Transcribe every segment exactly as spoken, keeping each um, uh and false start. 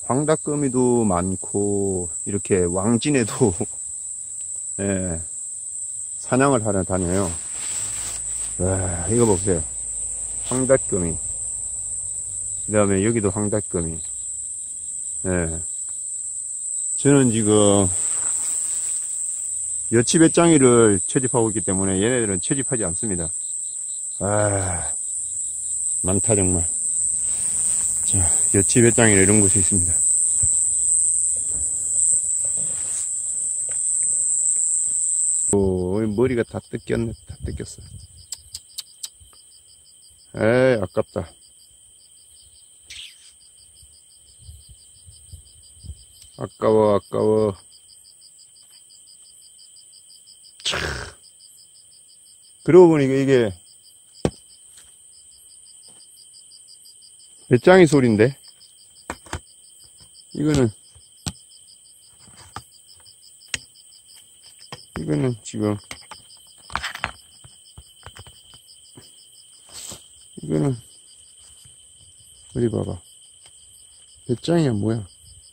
황닭거미도 많고, 이렇게 왕진에도, 예, 사냥을 하러 다녀요. 와, 이거 보세요. 황닭거미. 그 다음에 여기도 황닭거미. 예. 저는 지금, 여치 배짱이를 채집하고 있기 때문에 얘네들은 채집하지 않습니다. 아, 많다, 정말. 자, 여치 배짱이는 이런 곳에 있습니다. 오, 머리가 다 뜯겼네, 다 뜯겼어. 에이, 아깝다. 아까워, 아까워. 차. 그러고 보니까 이게 배짱이 소리인데, 이거는 이거는 지금 이거는 어디 봐봐. 배짱이야 뭐야?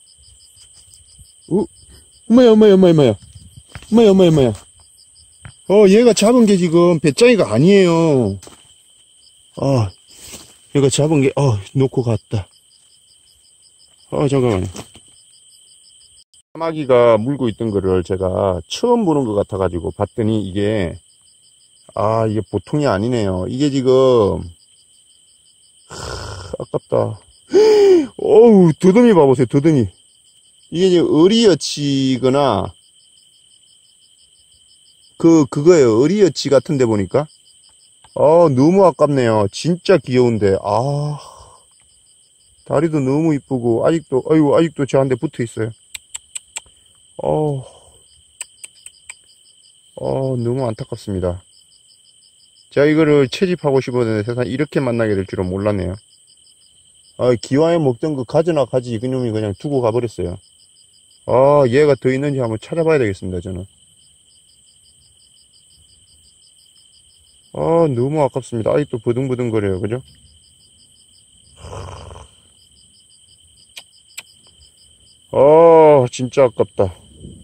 어? 엄마야 엄마야 엄마야 엄마야 엄마야 엄마야 엄마야. 어, 얘가 잡은 게 지금 배짱이가 아니에요. 아, 얘가 잡은 게, 어, 놓고 갔다. 어, 잠깐만요. 까마귀가 물고 있던 거를 제가 처음 보는 것 같아가지고 봤더니 이게, 아, 이게 보통이 아니네요. 이게 지금, 하, 아깝다. 어우, 더듬이 봐보세요, 더듬이. 이게 이제 어리여치거나, 그, 그거예요. 어리여치 같은데 보니까. 아, 너무 아깝네요. 진짜 귀여운데. 아, 다리도 너무 이쁘고, 아직도, 아이고, 아직도 저한테 붙어 있어요. 어, 어, 너무 안타깝습니다. 제가 이거를 채집하고 싶었는데 세상에 이렇게 만나게 될 줄은 몰랐네요. 아, 기와에 먹던 그 가지나 가지 이놈이 그냥 두고 가버렸어요. 아, 얘가 더 있는지 한번 찾아봐야 되겠습니다, 저는. 아, 너무 아깝습니다. 아직도 버둥버둥거려요, 그죠? 아, 진짜 아깝다.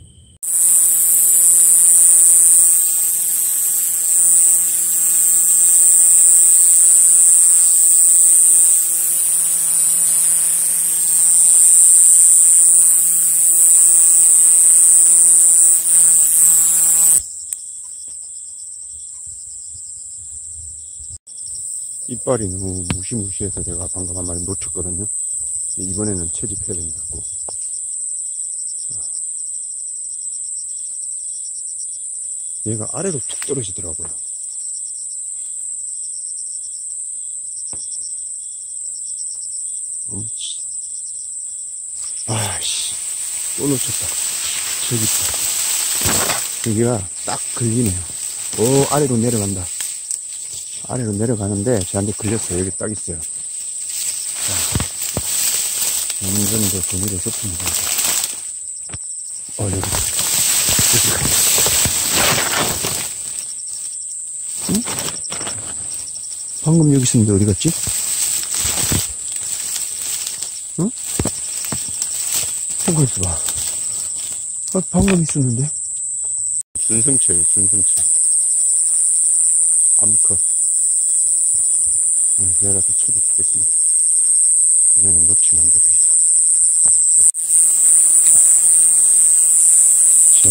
이빨이 너무 무시무시해서 제가 방금 한 마리 놓쳤거든요. 이번에는 채집해야 됩니다. 꼭. 자. 얘가 아래로 툭 떨어지더라고요. 엄치. 아씨, 또 놓쳤다. 저기 있다. 여기가 딱 걸리네요. 오, 아래로 내려간다. 아래로 내려가는데 저한테 걸렸어요. 여기 딱 있어요. 자, 어느 정도 거미를 섭습니다. 어, 여기. 여기. 응? 방금 여기 있었는데 어디 갔지? 응? 잠깐 있어봐. 아, 방금 있었는데? 준승체요, 준승체. 암컷. 얘가 더 채집하겠습니다. 이제는 놓치면 안 돼, 더 이상. 자,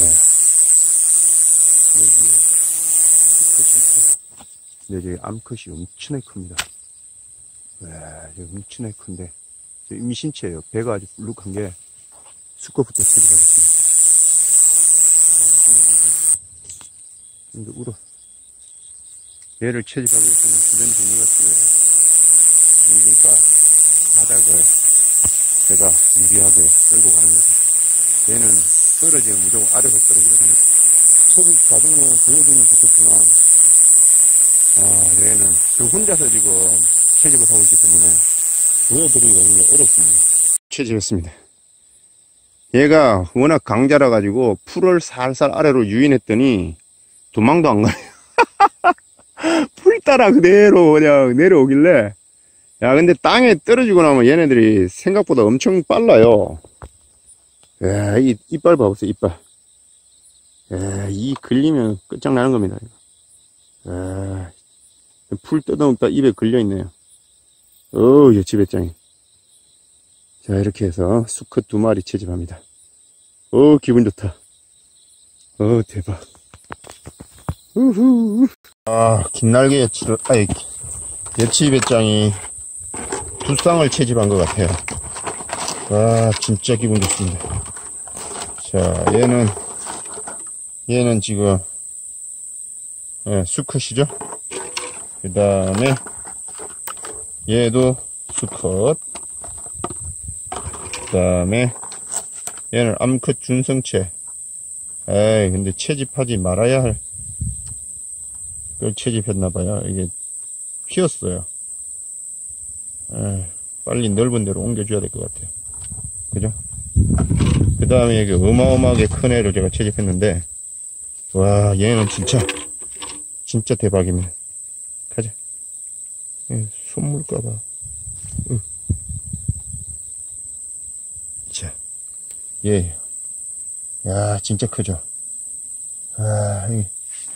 여기에 수컷이 있어. 근데 저기 암컷이 엄청나게 큽니다. 와, 저기 엄청나게 큰데. 임신체예요. 배가 아주 불룩한 게 수컷부터 채집하겠습니다. 근데 울어. 얘를 채집하기 위해서는 주변 정리가 필요해요. 그러니까 바닥을 제가 유리하게 끌고 가는 거죠. 얘는 떨어지면 무조건 아래로 떨어지거든요. 처음 자동으로 보여주면 좋겠지만, 아, 얘는 저 혼자서 지금 채집을 하고 있기 때문에 보여드리기가 굉장히 어렵습니다. 채집했습니다. 얘가 워낙 강자라 가지고 풀을 살살 아래로 유인했더니 도망도 안 가요. 풀 따라 그대로 그냥 내려오길래 야, 근데 땅에 떨어지고 나면 얘네들이 생각보다 엄청 빨라요. 야, 이, 이빨 봐보세요, 이빨. 야, 이 걸리면 끝장나는 겁니다. 야, 풀 뜯어먹다 입에 걸려있네요. 어우, 여치 배짱이. 자, 이렇게 해서 수컷 두 마리 채집합니다. 어, 기분 좋다. 어, 대박. 우후. 아, 긴날개 여치를, 아이, 여치 배짱이 두 쌍을 채집한 것 같아요. 와, 진짜 기분 좋습니다. 자, 얘는, 얘는 지금, 예, 수컷이죠? 그 다음에, 얘도 수컷. 그 다음에, 얘는 암컷 준성체. 에이, 근데 채집하지 말아야 할, 걸 채집했나봐요. 이게, 피었어요. 에이, 빨리 넓은 데로 옮겨줘야 될 것 같아요. 그죠? 그 다음에 여기 어마어마하게 큰 애를 제가 채집했는데, 와, 얘는 진짜, 진짜 대박입니다. 가자. 예, 손 물까봐. 응. 자, 예. 야, 진짜 크죠? 아, 이,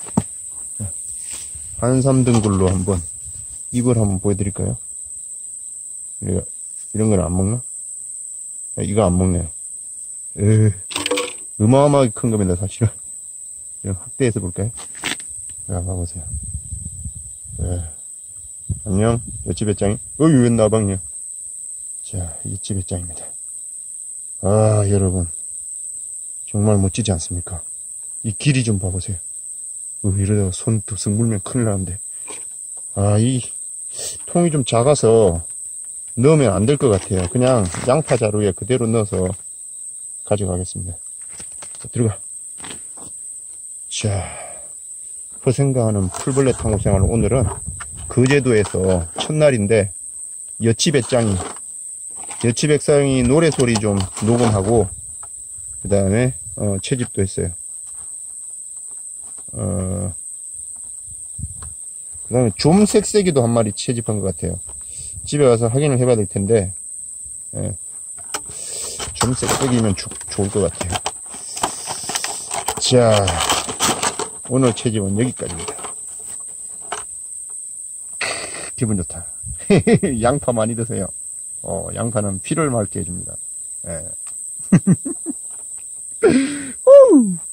한삼등굴로 한번, 입을 한번 보여드릴까요? 이거, 이런 건 안 먹나? 이거 안 먹네. 으, 어마어마하게 큰 겁니다, 사실은. 이런 확대해서 볼까요? 자, 봐보세요. 에, 안녕, 여치 배짱이. 어이, 웬 나방이야. 자, 여치 배짱입니다. 아, 여러분. 정말 멋지지 않습니까? 이 길이 좀 봐보세요. 어, 이러다가 손 득석 물면 큰일 나는데. 아, 이 통이 좀 작아서 넣으면 안 될 것 같아요. 그냥 양파 자루에 그대로 넣어서 가져가겠습니다. 자, 들어가. 자, 허생가하는 풀벌레 탐구 생활, 오늘은 거제도에서 첫날인데 여치 배짱이 여치 백상이 노래소리 좀 녹음하고 그 다음에 어, 채집도 했어요. 어, 그 다음에 좀색색이도 한 마리 채집한 것 같아요. 집에 가서 확인을 해봐야 될 텐데, 예, 좀색색이면 조, 좋을 것 같아요. 자, 오늘 채집은 여기까지입니다. 기분 좋다. 양파 많이 드세요. 어, 양파는 피를 맑게 해줍니다. 예.